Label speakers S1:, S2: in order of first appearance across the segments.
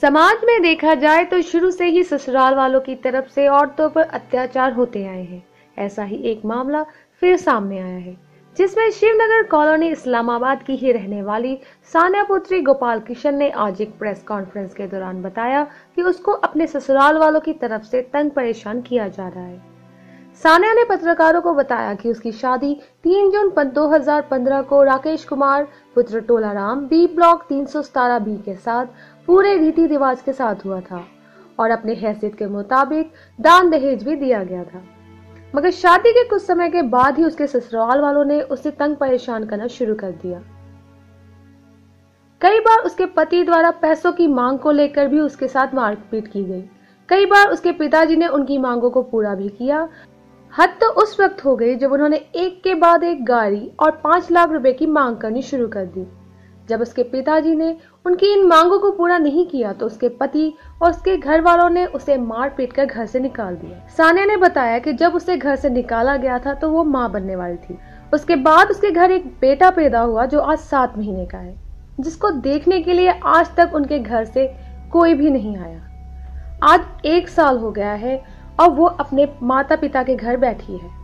S1: समाज में देखा जाए तो शुरू से ही ससुराल वालों की तरफ से औरतों पर अत्याचार होते आए हैं। ऐसा ही एक मामला फिर सामने आया है, जिसमें शिवनगर कॉलोनी इस्लामाबाद की ही रहने वाली सान्या पुत्री गोपाल किशन ने आज एक प्रेस कॉन्फ्रेंस के दौरान बताया कि उसको अपने ससुराल वालों की तरफ से तंग परेशान किया जा रहा है। सान्या ने पत्रकारों को बताया कि उसकी शादी 3 जून 2015 को राकेश कुमार पुत्र टोलाराम बी ब्लॉक 317 बी के साथ पूरे रीति रिवाज के साथ हुआ था और अपने हैसियत के मुताबिक दान दहेज भी दिया गया था। मगर शादी के कुछ समय के बाद ही उसके ससुराल वालों ने उसे तंग परेशान करना शुरू कर दिया। कई बार उसके पति द्वारा पैसों की मांग को लेकर भी उसके साथ मारपीट की गई। कई बार उसके पिताजी ने उनकी मांगों को पूरा भी किया। हद तो उस वक्त हो गई जब उन्होंने एक के बाद एक गाड़ी और 5 लाख रुपए की मांग करनी शुरू कर दी। जब उसके पिताजी ने उनकी इन मांगों को पूरा नहीं किया तो उसके पति और उसके घर वालों ने उसे मार पीट कर घर से निकाल दिया। सान्या ने बताया कि जब उसे घर से निकाला गया था तो वो मां बनने वाली थी। उसके बाद उसके घर एक बेटा पैदा हुआ जो आज 7 महीने का है, जिसको देखने के लिए आज तक उनके घर से कोई भी नहीं आया। आज 1 साल हो गया है और वो अपने माता पिता के घर बैठी है।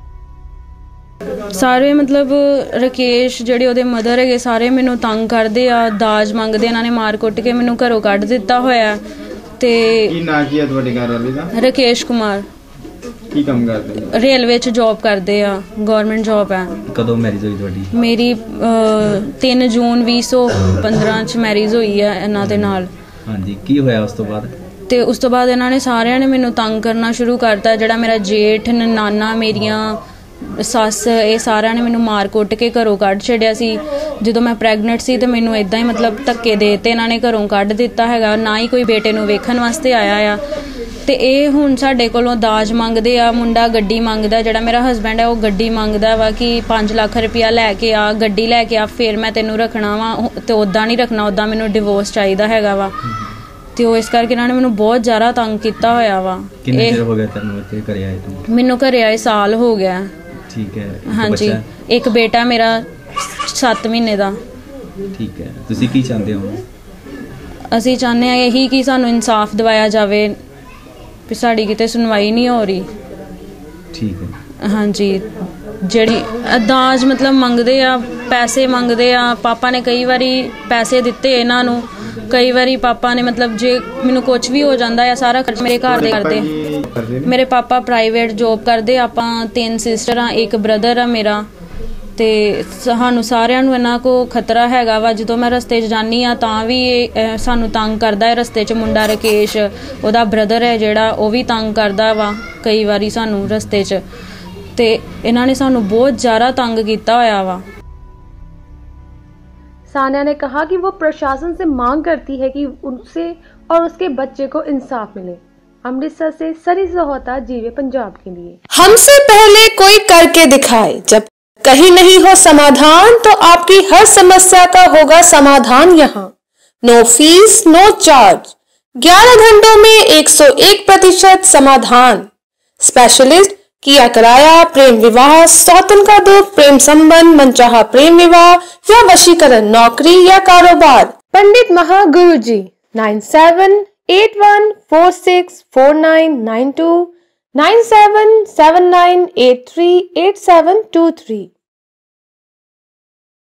S2: सारे मतलब राकेश ਜਿਹੜੇ ਉਹਦੇ ਮਦਰ ਹੈਗੇ ਸਾਰੇ ਮੈਨੂੰ ਤੰਗ ਕਰਦੇ ਆ, ਦਾਜ ਮੰਗਦੇ। ਇਹਨਾਂ ਨੇ ਮਾਰ ਕੁੱਟ ਕੇ ਮੈਨੂੰ ਘਰੋਂ ਕੱਢ ਦਿੱਤਾ ਹੋਇਆ। ਤੇ
S3: ਕੀ ਨਾਂ ਕੀ ਹੈ ਤੁਹਾਡੇ ਘਰ ਵਾਲੇ ਦਾ?
S2: ਰਾਕੇਸ਼ ਕੁਮਾਰ।
S3: ਕੀ ਕੰਮ ਕਰਦੇ ਨੇ?
S2: ਰੇਲਵੇ 'ਚ ਜੌਬ ਕਰਦੇ ਆ, ਗਵਰਨਮੈਂਟ ਜੌਬ ਹੈ।
S3: ਕਦੋਂ ਮੈਰਿਜ ਹੋਈ ਤੁਹਾਡੀ?
S2: ਮੇਰੀ 3 ਜੂਨ 2015 'ਚ ਮੈਰਿਜ ਹੋਈ ਹੈ ਇਹਨਾਂ ਦੇ ਨਾਲ।
S3: ਹਾਂਜੀ, ਕੀ ਹੋਇਆ ਉਸ ਤੋਂ ਬਾਅਦ?
S2: ਤੇ ਉਸ ਤੋਂ ਬਾਅਦ ਇਹਨਾਂ ਨੇ ਸਾਰਿਆਂ ਨੇ ਮੈਨੂੰ ਤੰਗ ਕਰਨਾ ਸ਼ੁਰੂ ਕਰਤਾ। ਜਿਹੜਾ ਮੇਰਾ ਜੇਠ, ਨਾਨਾ, ਮੇਰੀਆਂ ਸੱਸ, ਇਹ ਸਾਰਿਆਂ ਨੇ ਮੈਨੂੰ ਮਾਰ ਕੁੱਟ ਕੇ ਘਰੋਂ ਕੱਢ ਛੱਡਿਆ ਸੀ। ਜਦੋਂ ਮੈਂ ਪ੍ਰੈਗਨੈਂਟ ਸੀ ਤੇ ਮੈਨੂੰ ਇਦਾਂ ਹੀ ਮਤਲਬ ਧੱਕੇ ਦੇ ਤੇ ਇਹਨਾਂ ਨੇ ਘਰੋਂ ਕੱਢ ਦਿੱਤਾ ਹੈਗਾ। ਨਾ ਹੀ ਕੋਈ ਬੇਟੇ ਨੂੰ ਵੇਖਣ ਵਾਸਤੇ ਆਇਆ ਆ। ਤੇ ਇਹ ਹੁਣ ਸਾਡੇ ਕੋਲੋਂ ਦਾਜ ਮੰਗਦੇ ਆ। ਮੁੰਡਾ ਗੱਡੀ ਮੰਗਦਾ, ਜਿਹੜਾ ਮੇਰਾ ਹਸਬੈਂਡ ਹੈ ਉਹ ਗੱਡੀ ਮੰਗਦਾ ਵਾ ਕਿ 5 ਲੱਖ ਰੁਪਇਆ ਲੈ ਕੇ ਆ, ਗੱਡੀ ਲੈ ਕੇ ਆ, ਫਿਰ ਮੈਂ ਤੈਨੂੰ ਰੱਖਣਾ ਵਾ। ਤੇ ਉੱਦਾਂ ਨਹੀਂ ਰੱਖਣਾ, ਉੱਦਾਂ ਮੈਨੂੰ ਡਿਵੋਰਸ ਚਾਹੀਦਾ ਹੈਗਾ ਵਾ। ਤੇ ਉਹ ਇਸ ਕਰਕੇ ਇਹਨਾਂ ਨੇ ਮੈਨੂੰ ਬਹੁਤ ਜ਼ਿਆਦਾ ਤੰਗ ਕੀਤਾ ਹੋਇਆ ਵਾ।
S3: ਕਿੰਨੇ ਚਿਰ ਹੋ ਗਿਆ ਤੈਨੂੰ ਇੱਥੇ ਘਰੇ ਆਏ ਤੂੰ?
S2: ਮੈਨੂੰ ਘਰੇ ਆਏ ਸਾਲ ਹੋ ਗਿਆ।
S3: ਠੀਕ ਹੈ।
S2: ਹਾਂਜੀ, ਇੱਕ ਬੇਟਾ ਮੇਰਾ 7 ਮਹੀਨੇ ਦਾ।
S3: ਠੀਕ ਹੈ। ਤੁਸੀਂ ਕੀ ਚਾਹੁੰਦੇ ਹੋ?
S2: ਅਸੀਂ ਚਾਹੁੰਦੇ ਹਾਂ ਇਹੀ ਕਿ ਸਾਨੂੰ ਇਨਸਾਫ ਦਿਵਾਇਆ ਜਾਵੇ ਵੀ ਸਾਡੀ ਕਿਤੇ ਸੁਣਵਾਈ ਨਹੀਂ ਹੋ ਰਹੀ।
S3: ਠੀਕ ਹੈ।
S2: ਹਾਂਜੀ, ਜਿਹੜੀ ਦਾਜ ਮਤਲਬ ਮੰਗਦੇ ਆ, ਪੈਸੇ ਮੰਗਦੇ ਆ। ਪਾਪਾ ਨੇ ਕਈ ਵਾਰੀ ਪੈਸੇ ਦਿੱਤੇ ਇਹਨਾਂ ਨੂੰ। ਕਈ ਵਾਰੀ ਪਾਪਾ ਨੇ ਮਤਲਬ ਜੇ ਮੈਨੂੰ ਕੁਝ ਵੀ ਹੋ ਜਾਂਦਾ ਆ ਸਾਰਾ ਖਰਚ ਮੇਰੇ ਘਰ ਦੇ ਕਰਦੇ। ਮੇਰੇ ਪਾਪਾ ਪ੍ਰਾਈਵੇਟ ਜੌਬ ਕਰਦੇ। ਆਪਾਂ 3 ਸਿਸਟਰ ਆ, ਇੱਕ ਬ੍ਰਦਰ ਆ ਮੇਰਾ। ਤੇ ਸਾਨੂੰ ਸਾਰਿਆਂ ਨੂੰ ਇਹਨਾਂ ਕੋ ਖਤਰਾ ਹੈਗਾ ਵਾ। ਜਦੋਂ ਮੈਂ ਰਸਤੇ 'ਚ ਜਾਂਦੀ ਆ ਤਾਂ ਵੀ ਸਾਨੂੰ ਤੰਗ ਕਰਦਾ ਹੈ। ਰਸਤੇ 'ਚ ਮੁੰਡਾ ਰਾਕੇਸ਼, ਉਹਦਾ ਬ੍ਰਦਰ ਹੈ ਜਿਹੜਾ, ਉਹ ਵੀ ਤੰਗ ਕਰਦਾ ਵਾ ਕਈ ਵਾਰੀ ਸਾਨੂੰ ਰਸਤੇ 'ਚ। ਤੇ ਇਹਨਾਂ ਨੇ ਸਾਨੂੰ ਬਹੁਤ ਜ਼ਿਆਦਾ ਤੰਗ ਕੀਤਾ ਹੋਇਆ ਵਾ।
S1: सान्या ने कहा कि वो प्रशासन से मांग करती है कि उनसे और उसके बच्चे को इंसाफ मिले। अमृतसर से सरी सहोता, जीवे पंजाब के लिए।
S4: हमसे पहले कोई करके दिखाए। जब कहीं नहीं हो समाधान तो आपकी हर समस्या का होगा समाधान यहाँ। No fees, no charge. 11 घंटों में 101% समाधान। स्पेशलिस्ट किया कराया, प्रेम विवाह, सौतन का दुख, प्रेम संबंध, मनचाहा प्रेम विवाह या वशीकरण, नौकरी या कारोबार। पंडित महागुरु जी 9781464992 9779838723।